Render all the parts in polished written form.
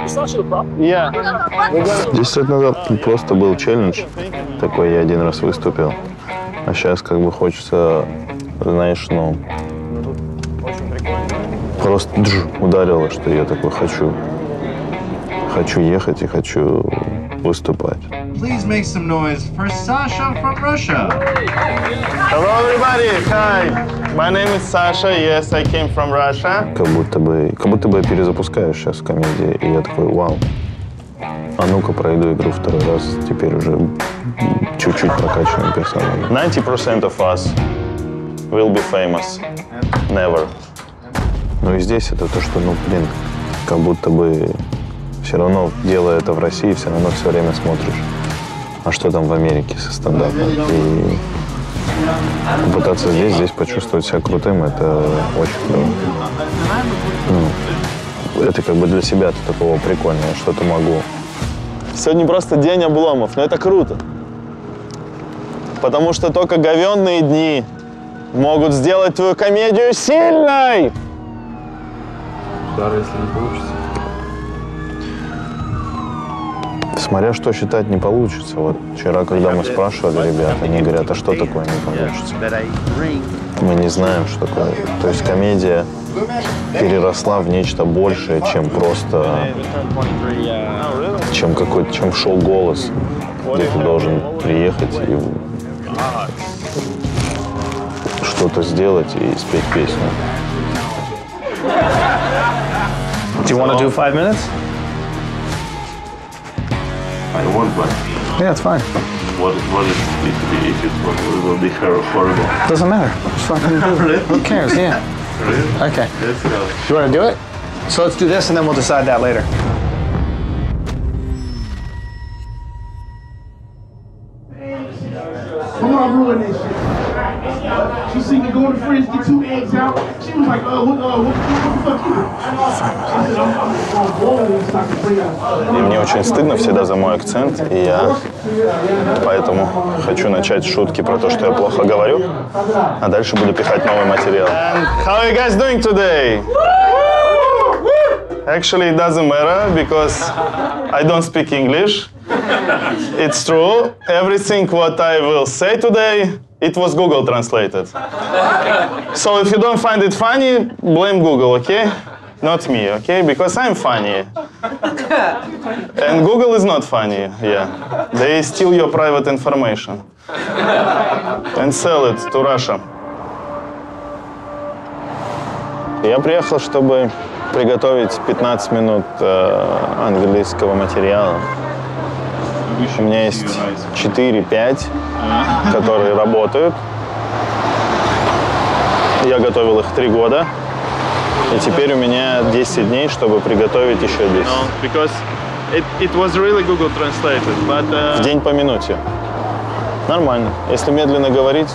10 лет назад просто был челлендж. Такой я один раз выступил. А сейчас как бы хочется, знаешь, ну, просто ударило, что я такой хочу ехать и хочу выступать. Please make some noise for Sasha from Russia. Hello, everybody. Hi. My name is Sasha. Yes, I came from Russia. Как будто бы перезапускаешь сейчас комедии, и я такой, вау. А ну-ка пройду игру второй раз, теперь уже чуть-чуть прокачанным персонажем. 90% of us will be famous. Never. Ну и здесь это то, что, ну, блин, как будто бы все равно, делая это в России, все равно все время смотришь. А что там в Америке со стендапом? И попытаться здесь почувствовать себя крутым, это очень клево. Ну, это как бы для себя такого прикольного, что-то могу. Сегодня просто день обломов, но это круто. Потому что только говенные дни могут сделать твою комедию сильной! Даже если не получится. Смотря что считать не получится. Вот вчера, когда мы спрашивали ребят, они говорят, а что такое не получится? Мы не знаем, что такое. То есть комедия переросла в нечто большее, чем просто, чем шоу «Голос», где ты должен приехать и что-то сделать и спеть песню. Do you want to do 5 minutes? I want, but Yeah, it's fine. what if it will be horrible? Doesn't matter. Just fucking do it. Who cares? Yeah. Really? Okay. Let's go. You want to do it? So let's do this and then we'll decide that later. I'm not ruining this shit. She seen me go to fridge, get 2 eggs out. She was like, what the fuck you doing? I said, I'm going so I can bring out. И мне очень стыдно всегда за мой акцент, и я поэтому хочу начать шутки про то, что я плохо говорю, а дальше буду пихать новый материал. And how are you guys doing today? Actually, it doesn't matter because I don't speak English. It's true. Everything what I will say today, it was Google translated. So if you don't find it funny, blame Google, okay? Not me, okay? Because I'm funny. And Google is not funny, yeah. They steal your private information and sell it to Russia. Я приехал, чтобы приготовить 15 минут английского материала. У меня есть 4-5, которые работают. Я готовил их 3 года. И теперь у меня 10 дней, чтобы приготовить еще 10. Because it was really Google translated, but В день по минуте. Нормально. Если медленно говорить.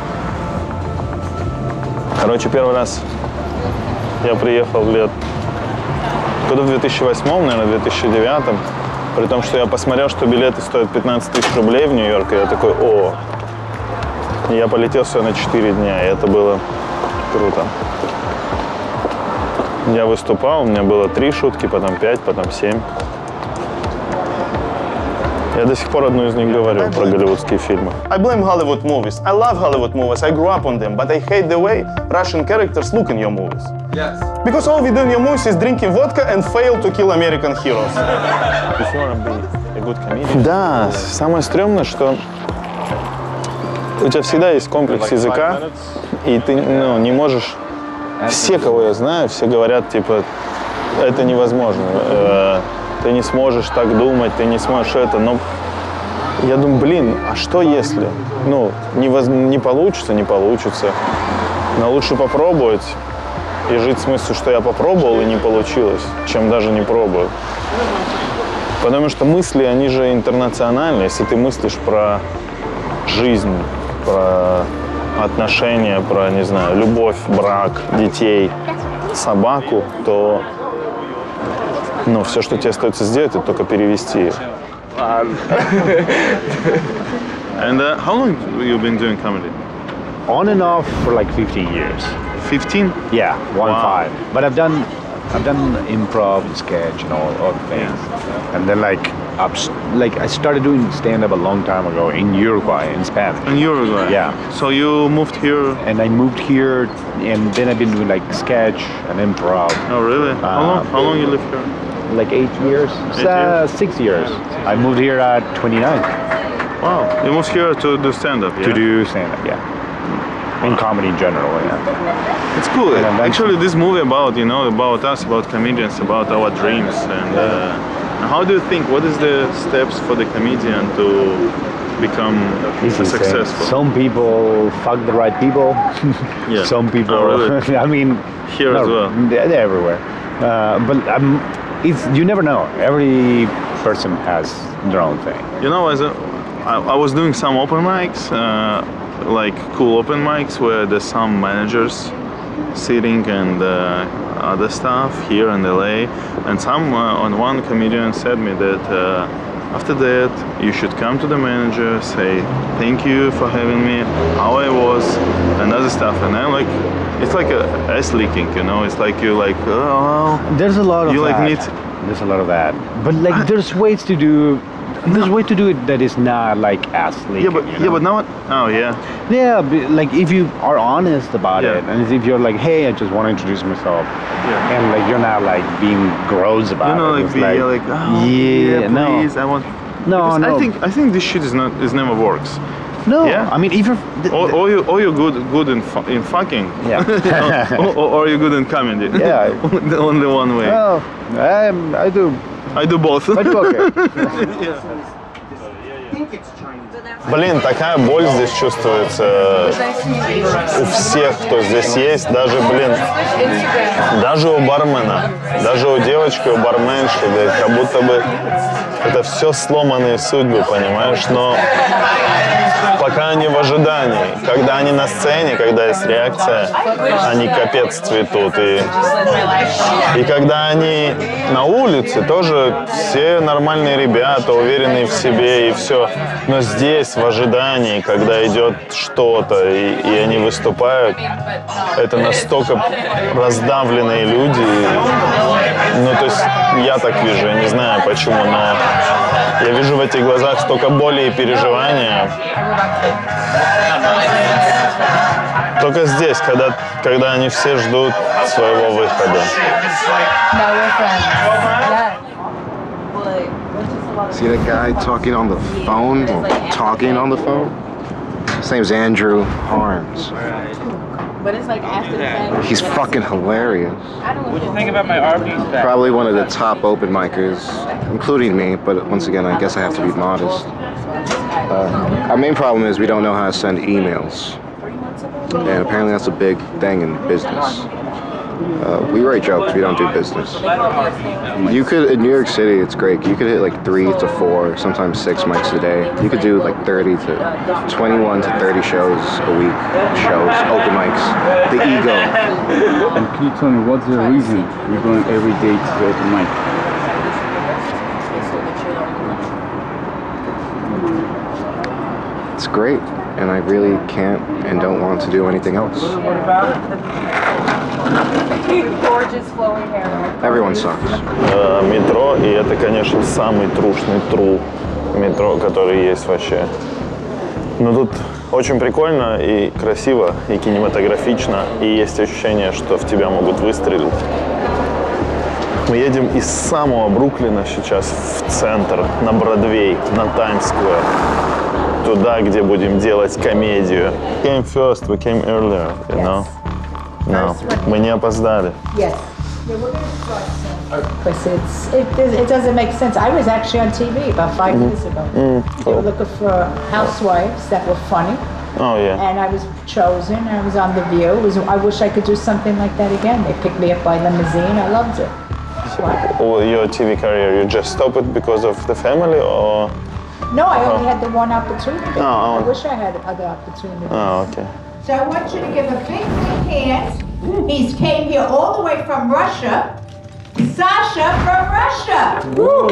Короче, первый раз я приехал году в 2008, наверное, 2009. При том, что я посмотрел, что билеты стоят 15 тысяч рублей в Нью-Йорк, и я такой, о. И я полетел сюда на 4 дня, и это было круто. Я выступал, у меня было 3 шутки, потом 5, потом 7. Я до сих пор одну из них говорю про голливудские фильмы. I blame Hollywood movies. I love Hollywood movies. I grew up on them, but I hate the way Russian characters look in your movies. yes. Because all we do in your movies is drinking vodka and fail to kill American heroes. If you want to be a good comedian. Да, самое стрёмное, что у тебя всегда есть комплекс языка, и ты не можешь. Все, кого я знаю, все говорят, типа, это невозможно. Ты не сможешь так думать, ты не сможешь это. Но я думаю, блин, а что если? Ну, не получится, не получится. Но лучше попробовать и жить с мыслью, что я попробовал и не получилось, чем даже не пробую. Потому что мысли, они же интернациональные. Если ты мыслишь про жизнь, про отношения, про, не знаю, любовь, брак, детей, собаку, то все, что тебе остается сделать, это только перевести. And how long have you been doing comedy? On and off for like 15 years. 15? Yeah, 1-5. But I've done I've done improv, sketch, and all things. And then I started doing stand-up a long time ago in Uruguay, in Spanish. In Uruguay? Yeah. So you moved here? And I moved here, and then I've been doing sketch and improv. Oh, really? How long you live here? 8 years? 6 years. I moved here at 29. Wow. You moved here to do stand-up, yeah? To do stand-up, yeah. In comedy in general, yeah. It's cool. And Actually, this movie about us, about comedians, about our dreams, and how do you think? What is the steps for the comedian to become successful? Some people fuck the right people. Yeah. Some people. Oh, really? I mean, here as well. They're everywhere. But you never know. Every person has their own thing. You know, I was doing some open mics. Cool open mics where there's some managers sitting and other stuff here in LA, and one comedian said me that after that you should come to the manager, say thank you for having me, how I was, and other stuff, and then it's like a ass licking, you know, it's like you There's a lot of that. There's a lot of that, but there's ways to do. There's a way to do it that is not ass leaking. But now. Oh yeah. Yeah, if you are honest about it, and if you're hey, I just want to introduce myself, and you're not being gross about it. Please, I want. No. I think this shit never works. No. Yeah? I mean, if you're. Or you're good in fucking. Yeah. or you're good in comedy. Yeah. Only one way. Well, I do. I do both. I do okay. Блин, такая боль здесь чувствуется у всех, кто здесь есть, даже у бармена, даже у девочки, у барменши, как будто бы это все сломанные судьбы, понимаешь, но пока они в ожидании, когда они на сцене, когда есть реакция, они капец цветут, и когда они на улице, тоже все нормальные ребята, уверенные в себе и все, но здесь в ожидании, когда идет что-то, и они выступают, это настолько раздавленные люди, то есть я так вижу, я не знаю почему, но я вижу в этих глазах столько боли и переживания. Только здесь, когда они все ждут своего выхода. See that guy talking on the phone? His name's Andrew Harms. But it's after the fact. He's fucking hilarious. What do you think about my Arby's back? Probably one of the top open micers, including me, but once again, I guess I have to be modest. Our main problem is we don't know how to send emails. And apparently that's a big thing in business. We write jokes, we don't do business. You could, in New York City, it's great. You could hit 3 to 4, sometimes 6 mics a day. You could do 21 to 30 shows a week. Open mics. The ego. And can you tell me what's the reason you're going every day to the open mic? It's great, and I really can't and don't want to do anything else. Gorgeous flowing hair. Everyone sucks. Метро, и это, конечно, самый трушный метро, который есть вообще. Но тут очень прикольно и красиво, и кинематографично, и есть ощущение, что в тебя могут выстрелить. Мы едем из самого Бруклина сейчас в центр, на Бродвей, на Таймс-сквер. Туда, где будем делать комедию. We came first, we came earlier, you know? No, мы не опоздали. Yes. Yeah, we're going to start soon. Because it doesn't make sense. I was actually on TV about 5 years ago. They were looking for housewives that were funny. Oh, yeah. And I was chosen. I was on The View. I wish I could do something like that again. They picked me up by limousine. I loved it. Your TV career, you just stopped it because of the family, or? No, I only had the one opportunity. Oh, I wish I had other opportunities. Oh, okay. So I want you to give a big hand. He came here all the way from Russia. Sasha from Russia. Woo.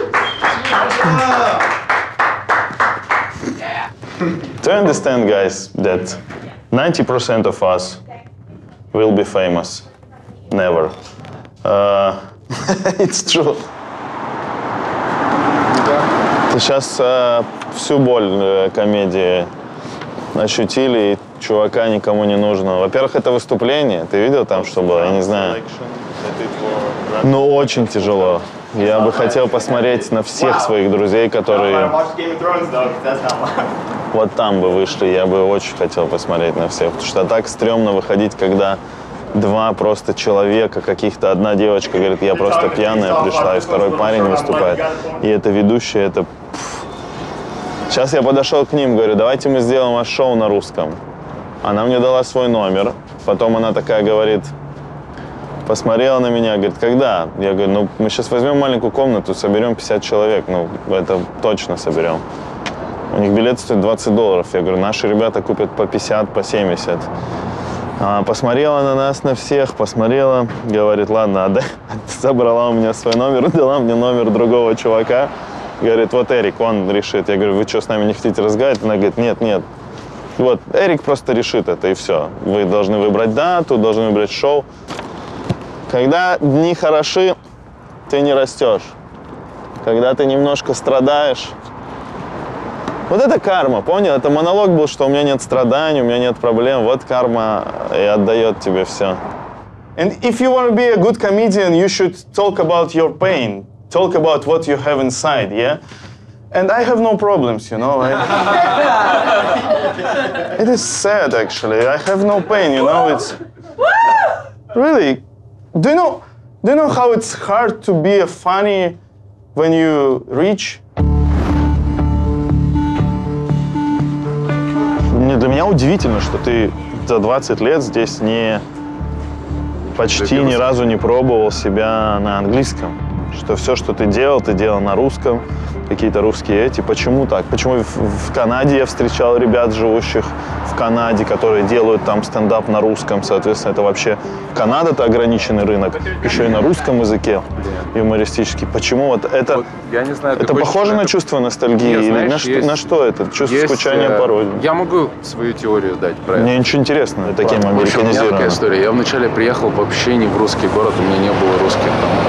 Do you understand, guys, that 90% of us will be famous? Never. It's true. Сейчас всю боль комедии ощутили, и чувака никому не нужно. Во-первых, это выступление. Ты видел там, что было? Я не знаю. Ну, очень тяжело. Я бы хотел посмотреть на всех своих друзей, которые вот там бы вышли. Я бы очень хотел посмотреть на всех. Потому что так стрёмно выходить, когда два просто человека, каких-то одна девочка говорит, я просто пьяная пришла, и второй парень выступает. И это ведущая, это... Сейчас я подошел к ним, говорю, давайте мы сделаем ваше шоу на русском. Она мне дала свой номер. Потом она такая говорит... Посмотрела на меня, говорит, когда? Я говорю, ну, мы сейчас возьмем маленькую комнату, соберем 50 человек, ну, это точно соберем. У них билет стоит $20. Я говорю, наши ребята купят по 50, по 70. Посмотрела на нас, на всех, посмотрела, говорит, ладно, отдай. Забрала у меня свой номер, дала мне номер другого чувака. Говорит, вот Эрик, он решит. Я говорю, вы что, с нами не хотите разговаривать? Она говорит, нет, нет. Вот, Эрик просто решит это, и все. Вы должны выбрать дату, должны выбрать шоу. Когда дни хороши, ты не растешь. Когда ты немножко страдаешь. Вот это карма, понял? Это монолог был, что у меня нет страданий, у меня нет проблем. Вот карма и отдает тебе все. And if you want to be a good comedian, you should talk about your pain. Talk about what you have inside, yeah? And I have no problems, you know. It is sad, actually. I have no pain, you know. It's really... Do you know how it's hard to be funny when you rich? Для меня удивительно, что ты за 20 лет здесь почти ни разу не пробовал себя на английском. Что все, что ты делал на русском, какие-то русские эти. Почему так? Почему в Канаде я встречал ребят, живущих в Канаде, которые делают там стендап на русском, соответственно, это вообще... Канада-то ограниченный рынок, еще и на русском языке юмористический. Почему вот это... Я не знаю, это похоже на чувство ностальгии? Нет, знаешь, или на что это? Чувство скучания по родине? Я могу свою теорию дать про это. Мне ничего интересного, таким американизированным. Такая история. Я вначале приехал вообще не в русский город, у меня не было русских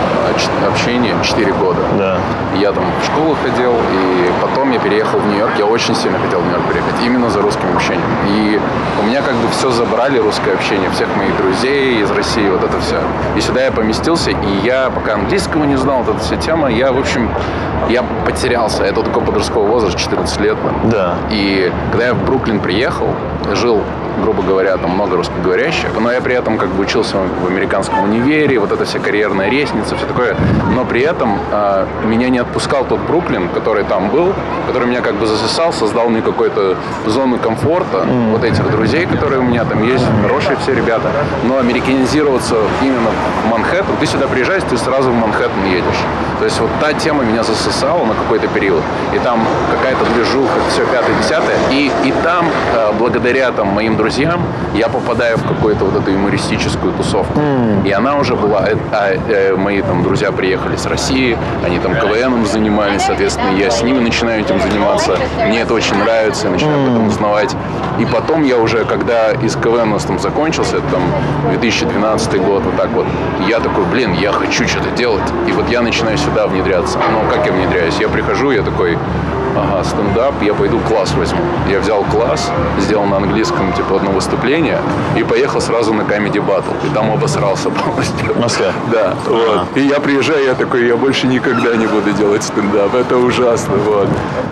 там, общения 4 года. Да. Я там в школу ходил, и потом я переехал в Нью-Йорк. Я очень сильно хотел в Нью-Йорк переехать, именно за русским общением. И у меня как бы все забрали, русское общение, всех моих друзей из России, вот это все. И сюда я поместился, и я пока английского не знал, вот эта вся тема, я, в общем, я потерялся. Это такой подростковый возраст, 14 лет. Да. И когда я в Бруклин приехал, жил, грубо говоря, там много русскоговорящих, но я при этом как бы учился в американском универе, вот эта вся карьерная лестница, все такое. Но при этом меня не отпускал тот Бруклин, который там был, который меня как бы засосал, создал мне какую-то зону комфорта, вот этих друзей, которые у меня там есть, хорошие все ребята. Но американизироваться именно в Манхэттен, ты сюда приезжаешь, ты сразу в Манхэттен едешь. То есть вот та тема меня засосала на какой-то период. И там какая-то движуха, все 5-10. И там, благодаря там моим друзьям, я попадаю в какую-то вот эту юмористическую тусовку. И она уже была... мои там друзья приехали с России, они там КВНом занимались, соответственно, я с ними начинаю этим заниматься. Мне это очень нравится, я начинаю об этом узнавать. И потом я уже, когда из КВН у нас там закончился, это там 2012 год, вот так вот, я такой, блин, я хочу что-то делать. И вот я начинаю сюда внедряться. Ну, как я внедряюсь? Я прихожу, я такой, ага, стендап, я пойду класс возьму. Я взял класс, сделал на английском, типа, одно выступление и поехал сразу на Comedy Battle. И там обосрался полностью. В Москве? Да. Вот. И я приезжаю, я такой, я больше никогда не буду делать стендап. Это ужасно, вот.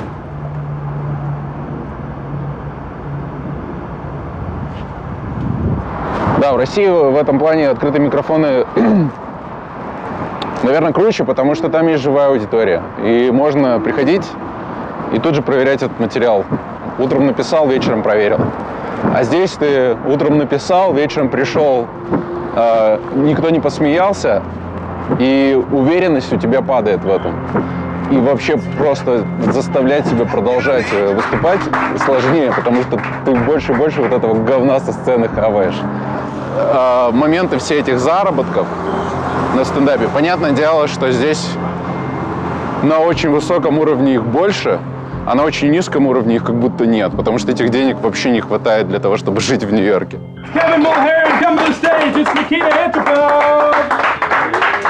Да, в России в этом плане открытые микрофоны, наверное, круче, потому что там есть живая аудитория. И можно приходить и тут же проверять этот материал. Утром написал, вечером проверил. А здесь ты утром написал, вечером пришел, никто не посмеялся, и уверенность у тебя падает в этом. И вообще просто заставлять себя продолжать выступать сложнее, потому что ты больше и больше вот этого говна со сцены хаваешь. Моменты все этих заработков на стендапе, понятное дело, что здесь на очень высоком уровне их больше, а на очень низком уровне их как будто нет, потому что этих денег вообще не хватает для того, чтобы жить в Нью-Йорке.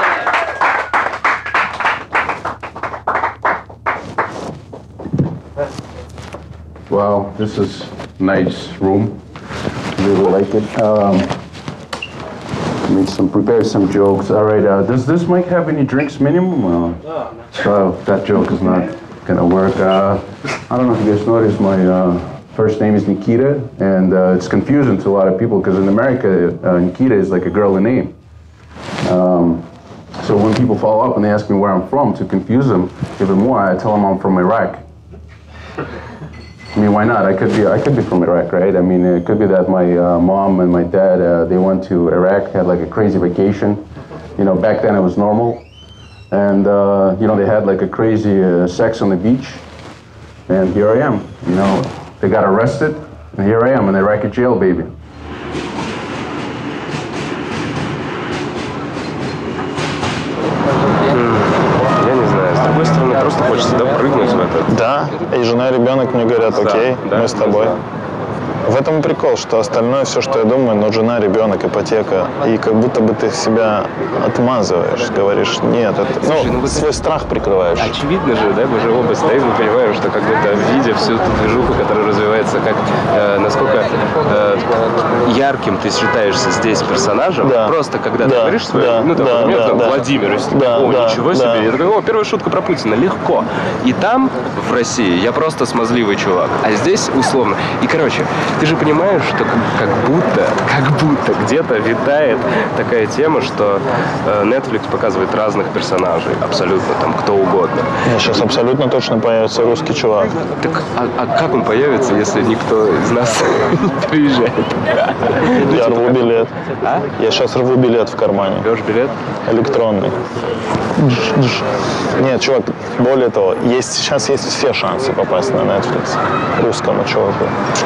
Wow, this is nice room. Really like it. Prepare some jokes. All right, does this mic have any drinks minimum? So that joke is not gonna work. I don't know if you guys noticed, my first name is Nikita, and it's confusing to a lot of people because in America, Nikita is like a girly name. So when people follow up and they ask me where I'm from, to confuse them even more, I tell them I'm from Iraq. I mean, why not? I could be from Iraq, right? I mean, it could be that my mom and my dad, they went to Iraq, had like a crazy vacation. You know, back then it was normal. And, you know, they had like a crazy sex on the beach. And here I am, you know, they got arrested, and here I am in Iraqi jail, baby. Просто хочется, да, прыгнуть в это. Да, и жена и ребенок мне говорят, окей, да, мы с тобой. В этом и прикол, что остальное, все, что я думаю, но жена, ребенок, ипотека, и как будто бы ты себя отмазываешь, говоришь, нет, это, ну, свой страх прикрываешь. Очевидно же, да, мы же оба стоим и понимаем, что как будто видя всю эту движуху, которая развивается, как, насколько ярким ты считаешься здесь персонажем, да. Просто когда ты говоришь свой, ну, там, Владимир, если ничего себе, я такой, о, первая шутка про Путина, легко. И там, в России, я просто смазливый чувак, а здесь условно. И, короче, ты же понимаешь, что как будто где-то витает такая тема, что Netflix показывает разных персонажей, абсолютно, там, кто угодно. Сейчас абсолютно точно появится русский чувак. Так, а как он появится, если никто из нас не приезжает? Я рву билет. А? Я сейчас рву билет в кармане. Берешь билет? Электронный. Нет, чувак, более того, сейчас есть все шансы попасть на Netflix русскому чуваку.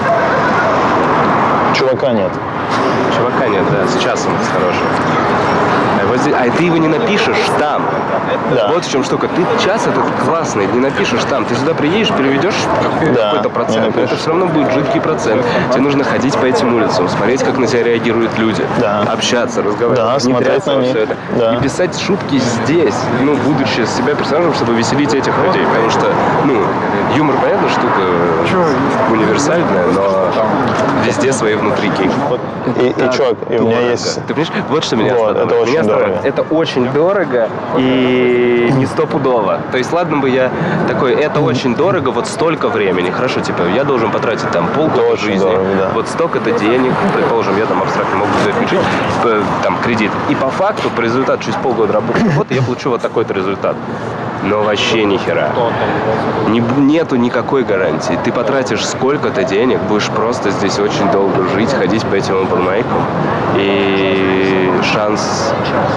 Чувака нет. Чувака нет, да, с часом осторожно. А ты его не напишешь там. Да. Вот в чем штука. Ты час этот классный не напишешь там. Ты сюда приедешь, переведешь какой-то процент. Это все равно будет жидкий процент. Тебе нужно ходить по этим улицам, смотреть, как на тебя реагируют люди. Да. Общаться, разговаривать, смотреть на них. Все это. Да. И писать шутки здесь, ну, будучи себя персонажем, чтобы веселить этих людей. Потому что, ну, юмор, понятно, штука универсальная, но везде свои внутрики. И чувак, и у меня есть... Ты понимаешь, вот что меня останавливает. Это очень дорого. Это очень дорого и не стопудово. То есть, ладно бы я такой, это очень дорого, вот столько времени. Хорошо, типа, я должен потратить там полгода жизни, дорого, да. Вот столько-то денег, предположим, я там абстрактно могу взять там кредит. И по факту, по результату, через полгода работы, я получу вот такой-то результат. Но вообще ни хера. Нету никакой гарантии. Ты потратишь сколько-то денег, будешь просто здесь очень долго жить, ходить по этим open-майкам. И шанс...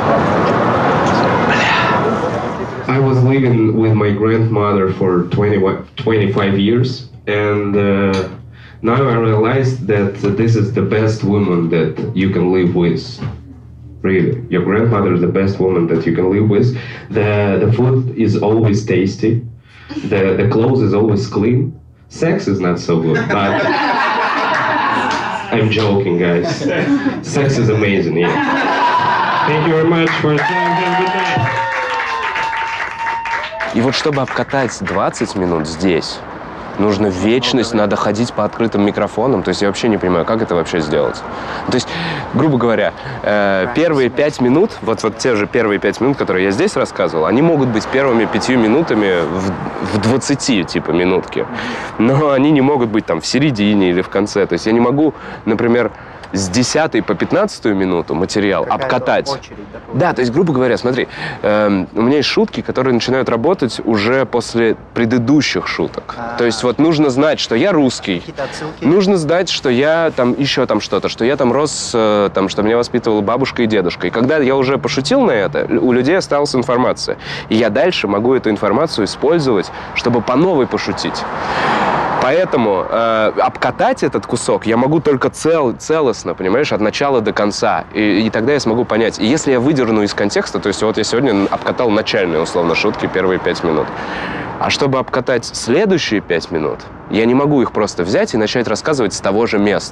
I was living with my grandmother for 25 years, and now I realized that this is the best woman that you can live with. Really, your grandmother is the best woman that you can live with. The food is always tasty. The clothes is always clean. Sex is not so good, but I'm joking, guys. Sex is amazing, yeah. Thank you very much for your time. Have a good night. И вот чтобы обкатать 20 минут здесь, нужно вечность, надо ходить по открытым микрофонам. То есть я вообще не понимаю, как это вообще сделать. То есть, грубо говоря, первые 5 минут, вот те же первые 5 минут, которые я здесь рассказывал, они могут быть первыми 5 минутами в 20, типа, минутки. Но они не могут быть там в середине или в конце. То есть я не могу, например, с 10 по 15 минуту материал обкатать. Да, то есть, грубо говоря, смотри, у меня есть шутки, которые начинают работать уже после предыдущих шуток. То есть вот нужно знать, что я русский, нужно знать, что я там еще там что-то, что я там рос, там, что меня воспитывала бабушка и дедушка. И когда я уже пошутил на это, у людей осталась информация. И я дальше могу эту информацию использовать, чтобы по новой пошутить. Поэтому обкатать этот кусок я могу только целостно, понимаешь, от начала до конца. И тогда я смогу понять. И если я выдерну из контекста, то есть вот я сегодня обкатал начальные, условно, шутки, первые 5 минут. А чтобы обкатать следующие 5 минут, я не могу их просто взять и начать рассказывать с того же места.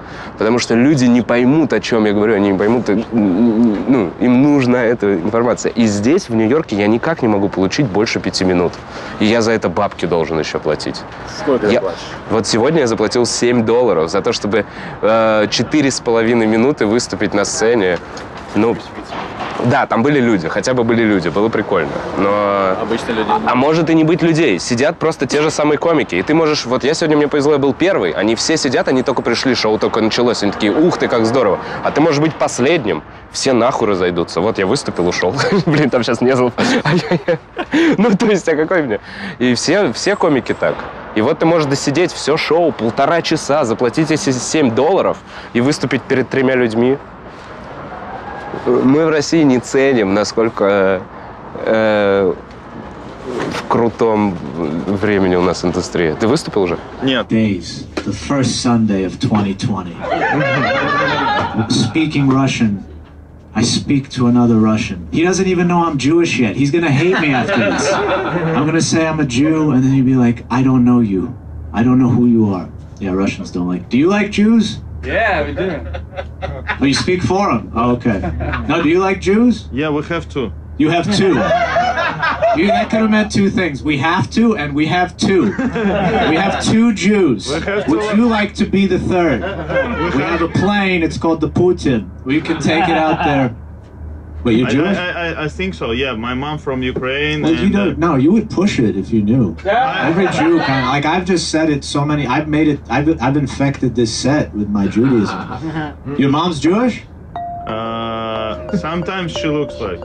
Потому что люди не поймут, о чем я говорю, они не поймут, ну, им нужна эта информация. И здесь, в Нью-Йорке, я никак не могу получить больше 5 минут. И я за это бабки должен еще платить. Сколько ты платишь? Вот сегодня я заплатил $7 за то, чтобы 4,5 минуты выступить на сцене. Ну, да, там были люди, хотя бы были люди, было прикольно. Но... Обычно люди... А может и не быть людей, сидят просто те же самые комики. И ты можешь, вот сегодня мне повезло, я был первый, они все сидят, они только пришли, шоу только началось, они такие, ух ты, как здорово. А ты можешь быть последним, все нахуй разойдутся. Вот я выступил, ушел. Блин, там сейчас не зал. Ну, то есть, а какой мне? И все комики так. И вот ты можешь досидеть все шоу, 1,5 часа, заплатить эти $7 и выступить перед 3 людьми. Мы в России не ценим, насколько в крутом времени у нас индустрия. Ты выступил уже? Нет. Days, the first Sunday of 2020. Speaking Russian, I speak to another Russian. He doesn't even know I'm Jewish yet. He's gonna hate me after this. I'm gonna say I'm a Jew, and then he'd be like, I don't know you. I don't know who you are. Yeah, Russians don't like. Do you like Jews? Yeah, we do. Oh, you speak for them? Oh, okay. No, do you like Jews? Yeah, we have to. You have two. That could have meant two things. We have to, and we have two. We have 2 Jews. Would you like to be the third? We have a plane. It's called the Putin. We can take it out there. Wait, you're Jewish? I think so. Yeah, my mom from Ukraine. Well, you don't. No, you would push it if you knew. Every Jew kind of like I've just said it so many. I've made it. I've infected this set with my Judaism. Your mom's Jewish? Sometimes she looks like.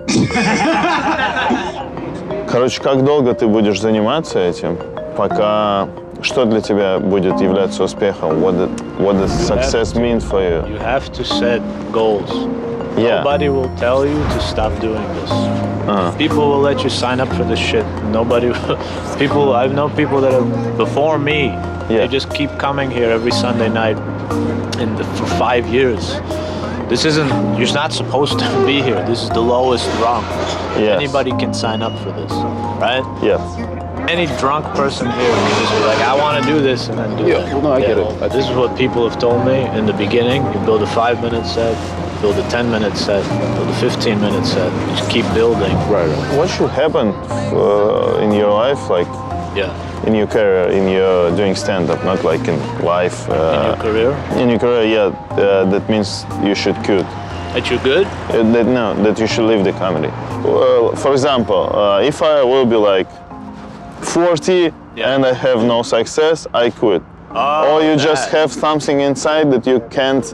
Короче, как долго ты будешь заниматься этим, пока что для тебя будет являться успехом? What does success mean for you? You have to set goals. Yeah. Nobody will tell you to stop doing this. People will let you sign up for this shit. Nobody will. I've known people that have, before me, they just keep coming here every Sunday night for 5 years. This isn't, you're not supposed to be here. This is the lowest rung. Yes. Anybody can sign up for this, right? Yes. Any drunk person here can just be like, I want to do this and then do it. Well, no, I get it. This is what people have told me in the beginning. You build a 5-minute set, build a 10-minute set, build a 15-minute set. You just keep building. Right. What should happen in your life, like in your career, in your doing stand-up, not like in life? In your career? In your career, yeah. That means you should quit. That you're good? That you should leave the comedy. For example, if I will be like 40 and I have no success, I quit. Or you just have something inside that you can't.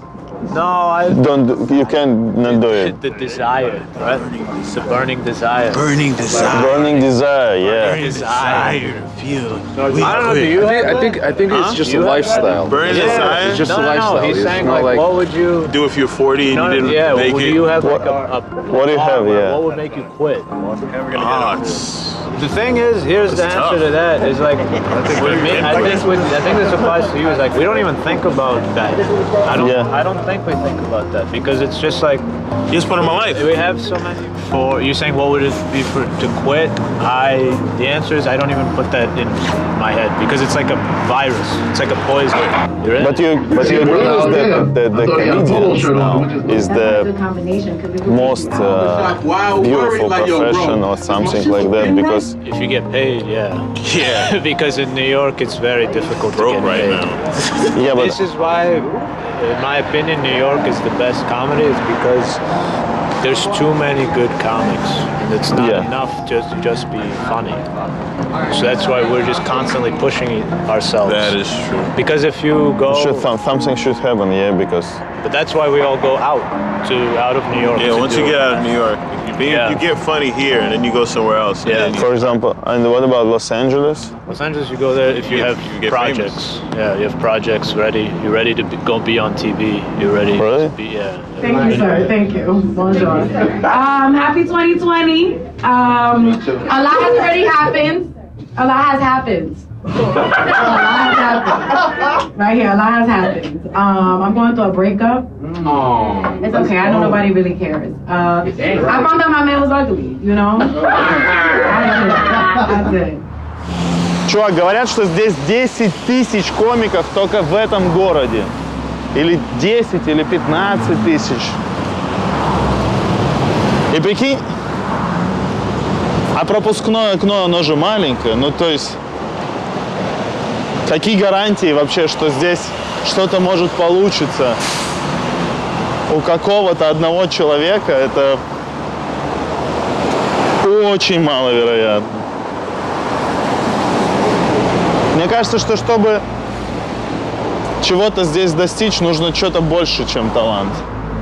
You can't not do it. The desire, right? It's a burning desire. Burning desire. Burning desire, yeah. Burning desire. Feel. I don't know. Do you? I think it's just a lifestyle. Burning desire. It's just a lifestyle. No, he's saying like, what would you do if you're 40 and you didn't make it? Do you have like what do you have? Yeah. What would make you quit? The thing is, here's the answer to that. Is like, I think this applies to you. Is like we don't even think about that. I don't think we think about that because it's just like you just put in my life. We have so many. For you saying what would it be to quit? The answer is I don't even put that in my head because it's like a virus. It's like a poison. But you realize that the comedian now is the most beautiful profession or something like that because if you get paid, yeah. Because in New York it's very difficult to get paid. Yeah, but this is why, in my opinion, New York is the best comedy. Is because there's too many good comics, and it's not enough just be funny. So that's why we're just constantly pushing ourselves. That is true. Because if you go, something should happen, because. But that's why we all go out of New York. Yeah, once you get out of New York, you get funny here, and then you go somewhere else. Yeah. For example, and what about Los Angeles? Los Angeles, you go there if you have projects. Famous. Yeah, you have projects ready. You're ready to be on TV. You're ready to be, Thank you, sir. Thank you. Bonjour. Happy 2020. A lot has already happened. A lot has happened. Right here, a lot has happened. I'm going through a breakup. It's okay, I know nobody really cares. I found out my man was ugly, you know? That's it. Чувак, говорят, что здесь 10 000 комиков только в этом городе. или 10, или 15 тысяч. И прикинь, а пропускное окно, оно же маленькое, ну то есть, какие гарантии вообще, что здесь что-то может получиться у какого-то одного человека, это очень маловероятно. Мне кажется, что чтобы чего-то здесь достичь, нужно что-то больше, чем талант.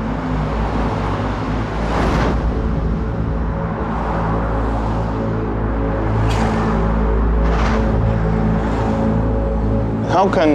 How can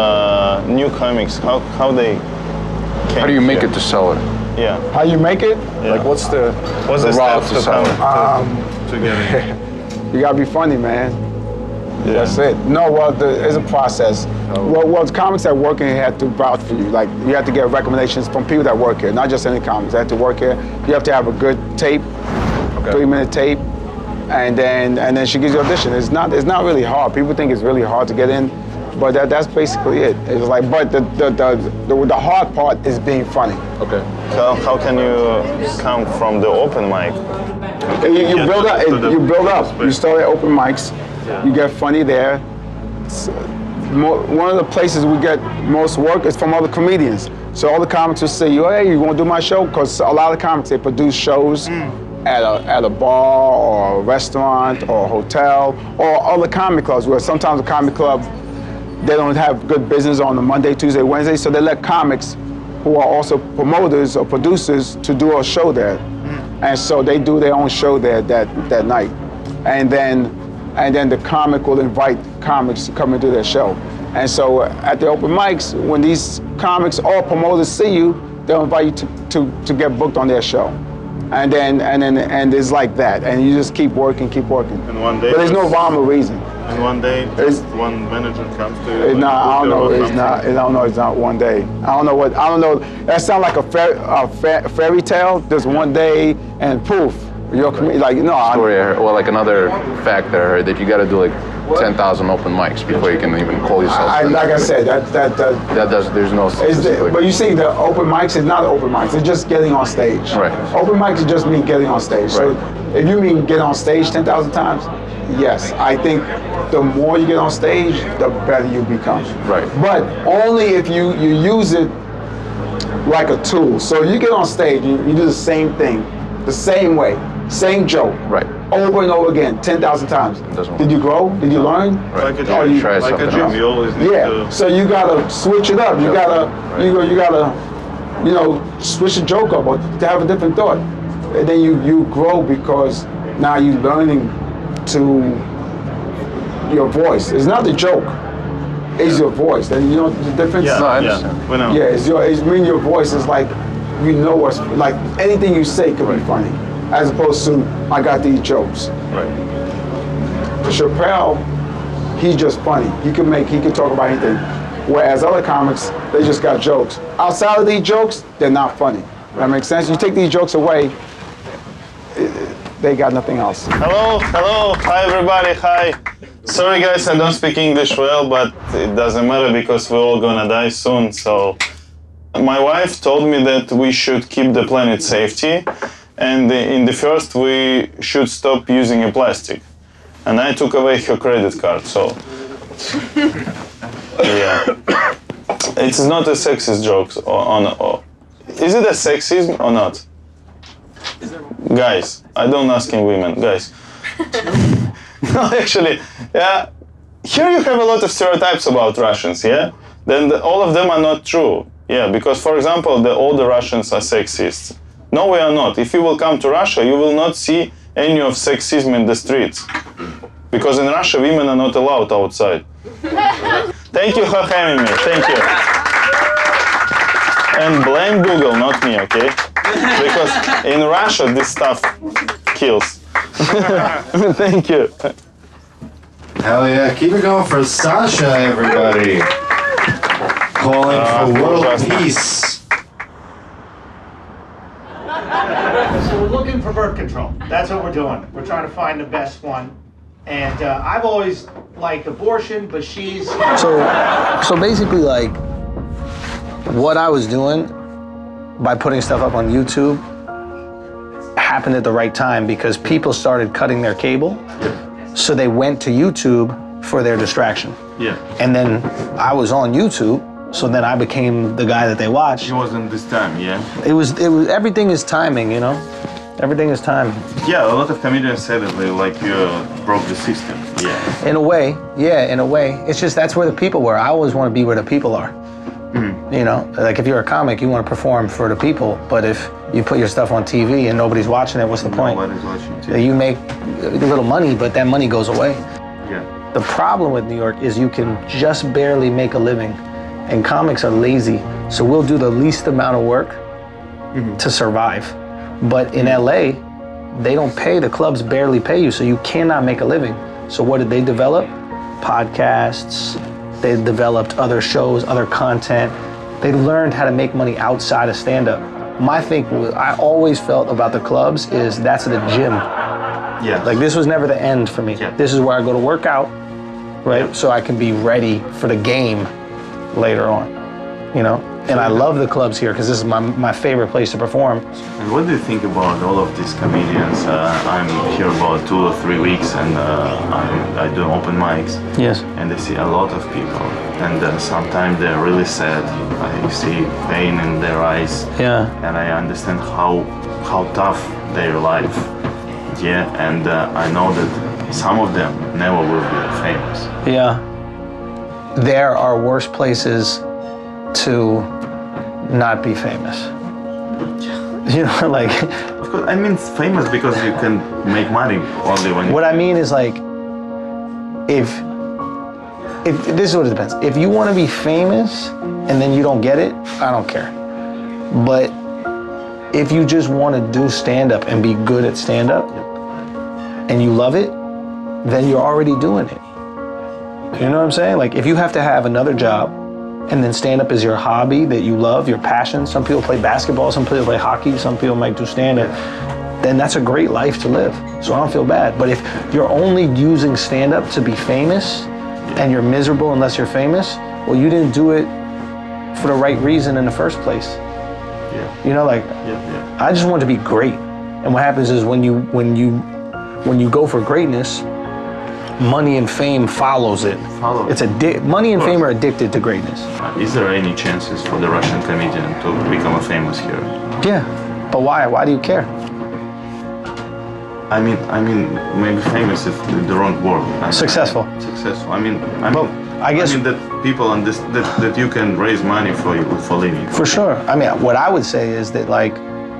new comics, how they How do you make it to sell it? Yeah. How you make it? Yeah. Like, what's the the route steps to to sell come it? to get in? You gotta be funny, man. Yeah. That's it. No, well, it's a process. Well, comics that work here have to vouch for you. Like, you have to get recommendations from people that work here, not just any comics. They have to work here. You have to have a good tape, 3-minute tape, and then she gives you audition. It's not really hard. People think it's really hard to get in, but that's basically it. It's like, but the hard part is being funny. Okay. So how can you come from the open mic? You build up. You build up. You start at open mics. You get funny there. One of the places we get most work is from other comedians. So all the comics will say, hey, you want to do my show? Because a lot of comics, they produce shows at a bar or a restaurant or a hotel or other comic clubs where sometimes a comic club, they don't have good business on a Monday, Tuesday, Wednesday, so they let comics who are also promoters or producers to do a show there. And so they do their own show there that night. And then the comic will invite comics to come and do their show. And so at the open mics, when these comics or promoters see you, they'll invite you to get booked on their show. And it's like that. And you just keep working. And one day, but there's no rhyme or reason. And one day, just one manager comes to you. I don't know. It's not one day. I don't know. That sounds like a fairy tale. Just one day and poof. You're like, no. Story, well, like another fact that I heard, that you got to do like 10,000 open mics before you can even call yourself. Like I said, there's no. But you see, the open mics is not open mics. It's just getting on stage. Right. Open mics just mean getting on stage. So if you mean get on stage 10,000 times, yes, I think the more you get on stage, the better you become. Right. But only if you use it like a tool. So you get on stage, you do the same thing, the same way, same joke. Right. Over and over again, 10,000 times. Did you grow? Did you learn? Right. Like a gym, you always need to... So you gotta switch it up. You gotta, you gotta, switch the joke up or to have a different thought. And then you grow because now you're learning to your voice. It's not the joke. It's your voice. And you know the difference? Yeah, no, I understand. We know. Yeah, it's mean your voice is like, what's, like anything you say could be funny. As opposed to, I got these jokes. Right. Chappelle, he's just funny. He can talk about anything. Whereas other comics, they just got jokes. Outside of these jokes, they're not funny. That makes sense? You take these jokes away, they got nothing else. Hello, hi everybody, hi. Sorry guys, I don't speak English well, but it doesn't matter because we're all gonna die soon, so. My wife told me that we should keep the planet safety, and in the first we should stop using a plastic. And I took away her credit card, so. Yeah. It's not a sexist joke, is it a sexism or not? Guys, I don't ask in women, guys. No, actually, yeah. Here you have a lot of stereotypes about Russians, yeah? Then all of them are not true. Yeah, because for example, all the Russians are sexists. No, we are not. If you will come to Russia, you will not see any of sexism in the streets. Because in Russia, women are not allowed outside. Thank you for having me, thank you. And blame Google, not me, okay? Because in Russia, this stuff kills. Thank you. Hell yeah, keep it going for Sasha, everybody. Calling for world peace. So we're looking for birth control. That's what we're doing. We're trying to find the best one. And I've always liked abortion, but she's... So basically, like, what I was doing by putting stuff up on YouTube happened at the right time because people started cutting their cable, so they went to YouTube for their distraction. Yeah. And then I was on YouTube, so then I became the guy that they watched. It wasn't this time, yeah? It was, everything is timing, you know? Everything is timing. Yeah, a lot of comedians say that they like you broke the system, yeah. In a way, yeah, in a way. It's just that's where the people were. I always want to be where the people are. You know, like if you're a comic, you want to perform for the people, but if you put your stuff on TV and nobody's watching it, what's the point? Nobody's watching TV. You make a little money, but that money goes away. Yeah. The problem with New York is you can just barely make a living, and comics are lazy, so we'll do the least amount of work to survive. But in LA, they don't pay, the clubs barely pay you, so you cannot make a living. So what did they develop? Podcasts, they developed other shows, other content. They learned how to make money outside of stand-up. My thing, I always felt about the clubs is that's the gym. Yeah. Like this was never the end for me. Yeah. This is where I go to work out, right? Yeah. So I can be ready for the game later on, you know? And I love the clubs here because this is my favorite place to perform. And what do you think about all of these comedians? I'm here about 2 or 3 weeks and I do open mics. Yes. And I see a lot of people. And sometimes they're really sad. I see pain in their eyes. Yeah. And I understand how tough their life. Yeah. And I know that some of them never will be famous. Yeah. There are worse places to not be famous. You know, like. Of course, I mean famous because you can make money only when. What I mean is like, if this is what it depends. If you want to be famous and then you don't get it, I don't care. But if you just want to do stand-up and be good at stand-up, and you love it, then you're already doing it. You know what I'm saying? Like if you have to have another job, and then stand-up is your hobby that you love, your passion. Some people play basketball, some people play hockey, some people might do stand-up. Then that's a great life to live. So I don't feel bad. But if you're only using stand-up to be famous and you're miserable unless you're famous, well, you didn't do it for the right reason in the first place. Yeah. You know, like, I just want to be great. And what happens is when you go for greatness, money and fame follows it. It's money and fame are addicted to greatness. Is there any chances for the Russian comedian to become a famous hero? Yeah, but why? Why do you care? I mean, maybe famous is the wrong word. Successful. Successful. I mean that people that you can raise money for living. For sure. I mean, what I would say is that like,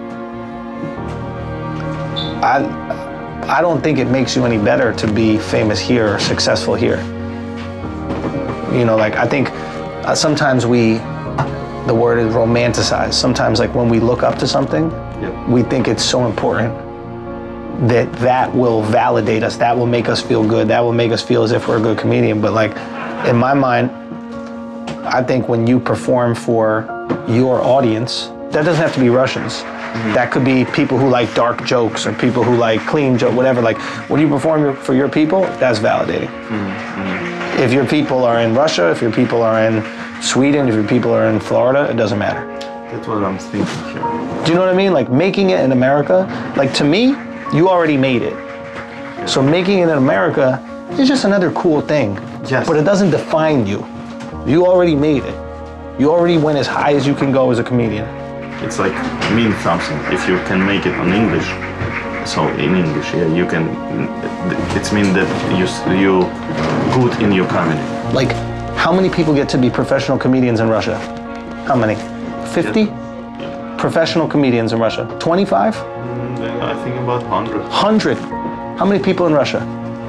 I don't think it makes you any better to be famous here or successful here. You know, like I think sometimes the word is romanticize. Sometimes like when we look up to something, we think it's so important that will validate us, that will make us feel good, that will make us feel as if we're a good comedian. But like in my mind, I think when you perform for your audience, that doesn't have to be Russians. That could be people who like dark jokes or people who like clean jokes, whatever. Like when you perform for your people, that's validating. If your people are in Russia, if your people are in Sweden, if your people are in Florida, it doesn't matter. That's what I'm thinking here. Do you know what I mean? Like making it in America, like to me, you already made it. So making it in America is just another cool thing. Yes. But it doesn't define you. You already made it. You already went as high as you can go as a comedian. It's like mean something. If you can make it on English, so in English, yeah, you can. It's mean that you good in your comedy. Like, how many people get to be professional comedians in Russia? How many? 50? Yeah. Professional comedians in Russia. 25? I think about 100. 100. How many people in Russia?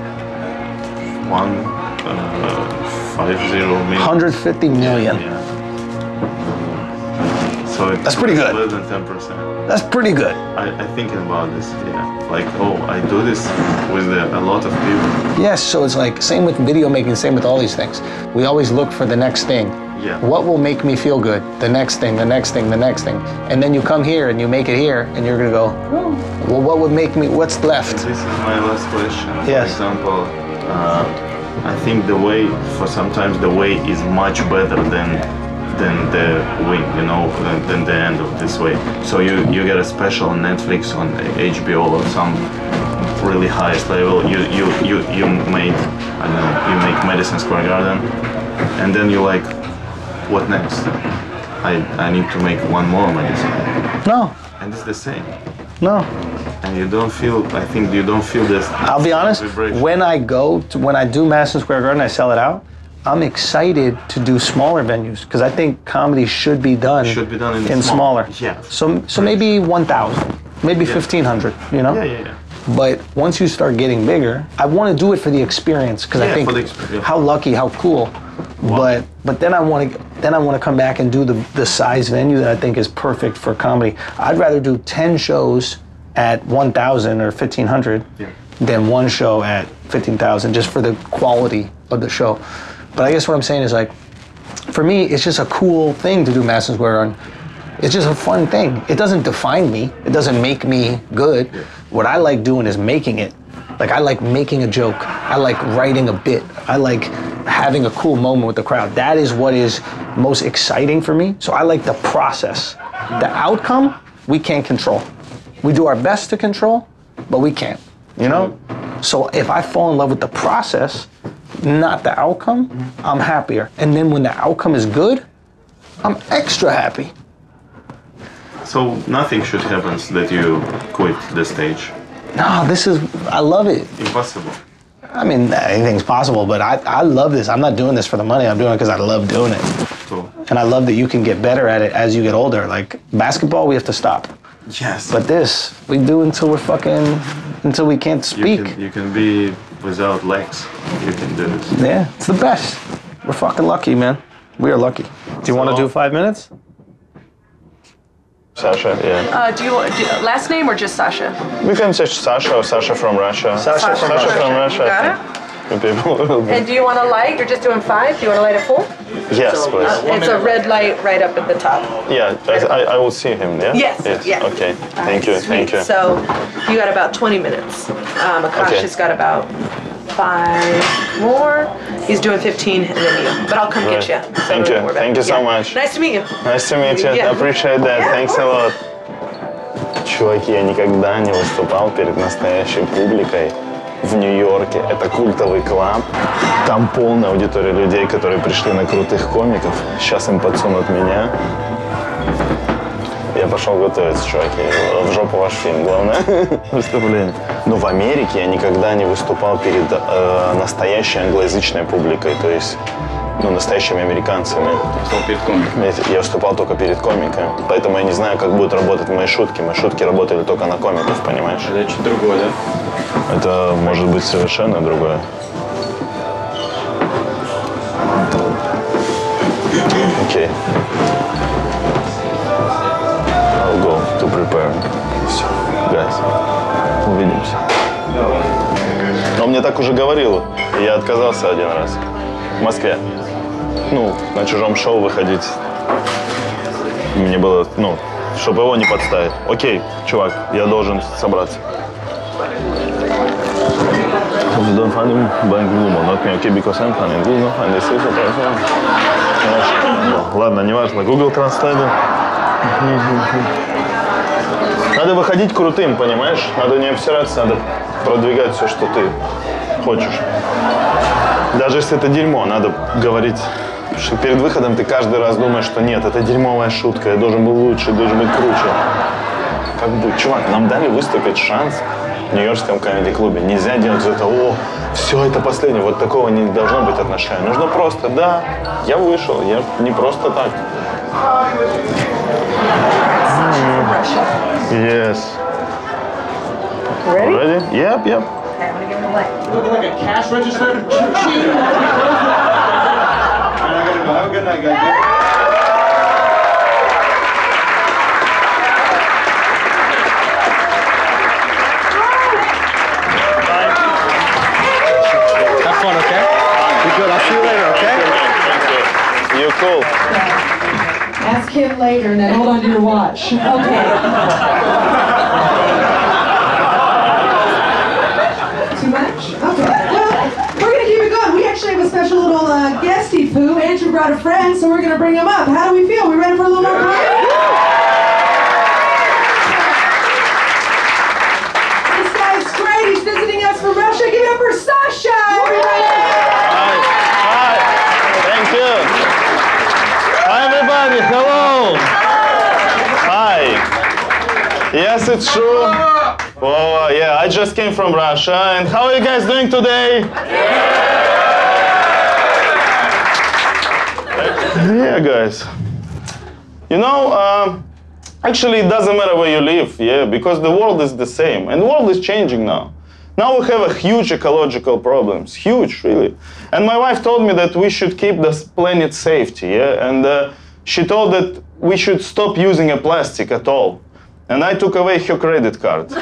50 million. 150 million. Yeah. So that's pretty good. Less than 10%. That's pretty good. I thinking about this, yeah. Like, oh, I do this with a lot of people. Yes, so it's like, same with video making, same with all these things. We always look for the next thing. Yeah. What will make me feel good? The next thing, the next thing, the next thing. And then you come here and you make it here and you're gonna go, well, what would make me, what's left? This is my last question. Yes. For example, I think sometimes the way is much better than than the win, you know, than the end of this way. So you get a special on Netflix, on HBO, or some really highest level. You made, I don't know, you make Madison Square Garden, and then you like, what next? I need to make one more Madison. No. And it's the same. No. And you don't feel, I think you don't feel this. I'll be honest, when I do Madison Square Garden, I sell it out, I'm excited to do smaller venues because I think comedy should be done in smaller. Yeah. So maybe 1,000, maybe 1,500, you know? Yeah. But once you start getting bigger, I want to do it for the experience because I think how lucky, how cool. Wow. But then I want to come back and do the size venue that I think is perfect for comedy. I'd rather do 10 shows at 1,000 or 1,500 than one show at 15,000 just for the quality of the show. But I guess what I'm saying is like, for me, it's just a cool thing to do Madison Square Garden. It's just a fun thing. It doesn't define me. It doesn't make me good. Yeah. What I like doing is making it. Like I like making a joke. I like writing a bit. I like having a cool moment with the crowd. That is what is most exciting for me. So I like the process. The outcome, we can't control. We do our best to control, but we can't, you know? So if I fall in love with the process, not the outcome, I'm happier. And then when the outcome is good, I'm extra happy. So nothing should happen that you quit the stage? No, I love it. Impossible. I mean, anything's possible, but I love this. I'm not doing this for the money. I'm doing it because I love doing it. Cool. And I love that you can get better at it as you get older. Like musketball, we have to stop. Yes. But this, we do until we can't speak. You can be without legs. You can do this. Yeah, it's the best. We're fucking lucky, man. We are lucky. Do you want to do 5 minutes? Sasha, yeah. Do you last name or just Sasha? We can say Sasha or Sasha from Russia. Sasha from Russia. Got it? And do you want a light? You're just doing 5? Do you want to light it full? Yes, please. It's a red light right up at the top. Yeah, I will see him, yeah? Yes. Yeah. Okay, thank you. So you got about 20 minutes. Akash's got about 5 more. He's doing 15 and then you. But I'll come get you. So Thank you so much. Nice to meet you. Nice to meet you. I appreciate that. Thanks a lot. Чуваки, я никогда не выступал перед настоящей публикой в Нью-Йорке. Это культовый клаб. Там полная аудитория людей, которые пришли на крутых комиков. Сейчас им подсунут меня. Я пошел готовиться, чуваки. В жопу ваш фильм, главное выступление. Но в Америке я никогда не выступал перед настоящей англоязычной публикой, то есть, настоящими американцами. Перед комиками? Я выступал только перед комиками, поэтому я не знаю, как будут работать мои шутки. Мои шутки работали только на комиков, понимаешь? Это что-то другое, да? Это может быть совершенно другое. Окей. I'll go to prepare. Все, guys, увидимся. Но он мне так уже говорил, и я отказался один раз. В Москве. На чужом шоу выходить. Мне было, чтобы его не подставить. Окей, чувак, я должен собраться. Don't find him buying Google, not me, okay, because I'm finding Google, and this is ладно, неважно, Google Translate. Надо выходить крутым, понимаешь? Надо не обсираться, надо продвигать все, что ты хочешь. Даже если это дерьмо, надо говорить, что перед выходом ты каждый раз думаешь, что нет, это дерьмовая шутка, я должен был лучше, должен быть круче. Как бы, чувак, нам дали выступить шанс в Нью-Йоркском комеди-клубе. Нельзя делать из этого, все, это последнее, вот такого не должно быть отношения. Нужно просто, да, я вышел, я не просто так. Yes. Ready? Ready? Yep. Okay, I'm gonna give him a light. You looking like a cash register? Have a good night, guys. Have fun, okay? Be good. I'll see you later, okay? You're cool. Ask him later and then hold on to your watch. Okay. Too much? Okay. Well, we're going to keep it going. We actually have a special little guesty poo. Andrew brought a friend, so we're gonna bring him up. How do we feel? We ready for a little more comedy? This guy's great. He's visiting us from Russia. Give it up for Sasha, everybody. Hi. Thank you. Hi, everybody. Hello. Hi. Yes, it's true. Oh, yeah, I just came from Russia. And how are you guys doing today? Yeah, guys. You know, actually, it doesn't matter where you live, yeah, because the world is the same. And the world is changing now. Now we have a huge ecological problems. Huge, really. And my wife told me that we should keep this planet safety, yeah? And she told that we should stop using a plastic at all. And I took away her credit card.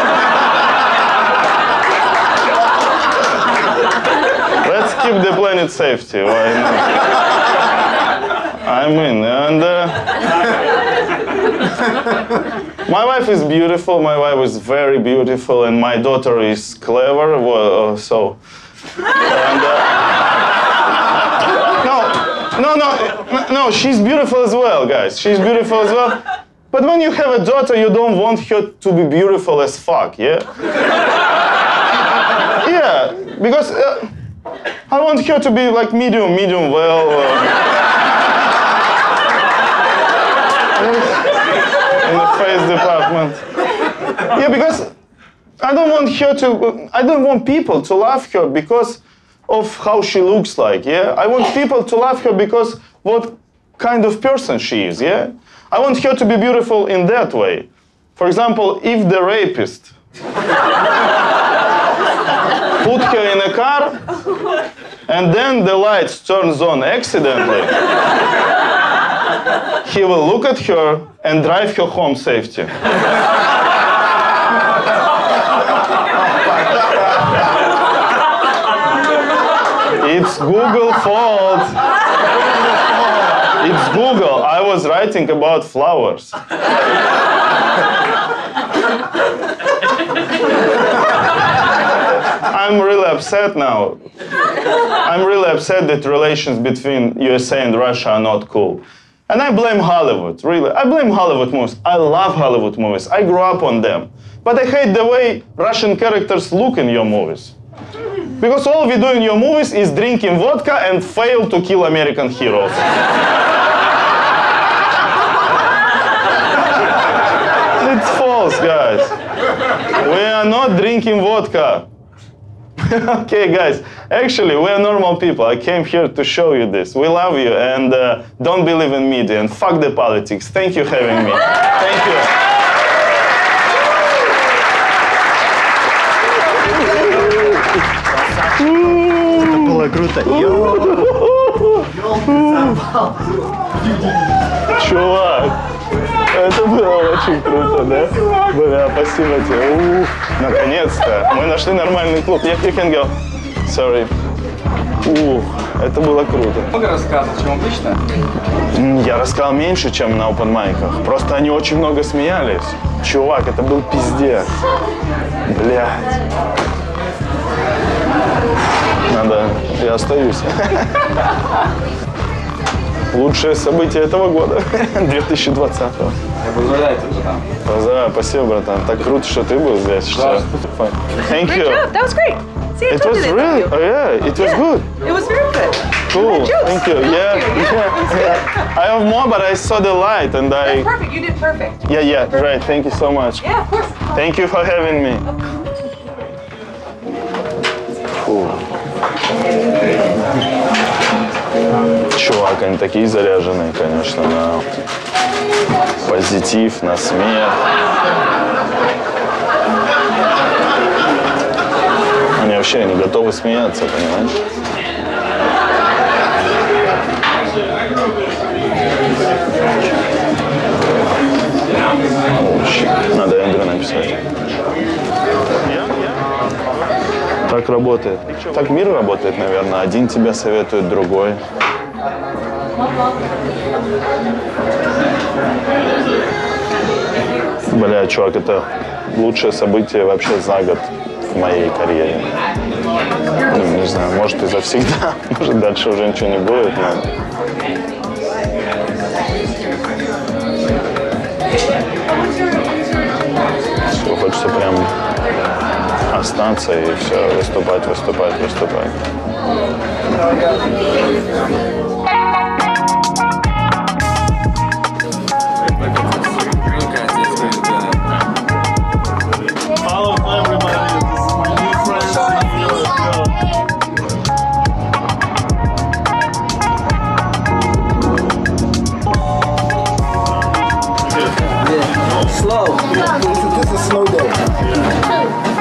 Let's keep the planet safety, why not? I mean, and my wife is beautiful, my wife is very beautiful, and my daughter is clever, so... And, no, she's beautiful as well, guys, she's beautiful as well. But when you have a daughter, you don't want her to be beautiful as fuck, yeah? Yeah, because I want her to be like medium well. In the face department. Yeah, because I don't want people to love her because of how she looks like, yeah? I want people to love her because what kind of person she is, yeah? I want her to be beautiful in that way. For example, if the rapist put her in a car and then the lights turns on accidentally, he will look at her and drive her home safety. It's Google fault. It's Google. I was writing about flowers. I'm really upset now. I'm really upset that relations between USA and Russia are not cool. And I blame Hollywood, really. I blame Hollywood movies. I love Hollywood movies. I grew up on them. But I hate the way Russian characters look in your movies. Because all we do in your movies is drinking vodka and fail to kill American heroes. It's false, guys. We are not drinking vodka. Okay, guys, actually, we are normal people. I came here to show you this. We love you, and don't believe in media, and fuck the politics. Thank you for having me. Thank you. Это было круто. Чувак, это было очень круто, да? Бля, спасибо тебе. Наконец-то. Мы нашли нормальный клуб. You can go. Sorry. Это было круто. Много рассказов, чем обычно? Я рассказал меньше, чем на опенмайках. Просто они очень много смеялись. Чувак, это был пиздец. Блядь. Надо, я остаюсь. Лучшее событие этого года, 2020-го. Я поздравляю тебя там. Поздравляю, спасибо, братан. Так круто, что ты был здесь. Thank you. That was great. See, I It told was you really, that. oh yeah, it was good. It was very good. Cool, thank you. Yeah, It was good. I have more, but I saw the light and That's perfect. You did perfect. Yeah, right. Thank you so much. Yeah, of course. Thank you for having me. Чувак, они такие заряженные, конечно, на позитив, на смех. Они вообще не готовы смеяться, понимаешь? Надо Эндрю написать. Так работает. Так мир работает, наверное. Один тебя советует, другой. Бля, чувак, это лучшее событие вообще за год в моей карьере. Ну, не знаю, может и завсегда, может дальше уже ничего не будет, но... Все, хочется прям остаться и все, выступать. Follow everybody. This is my new friends in New York. Yeah. Slow. This is a slow day.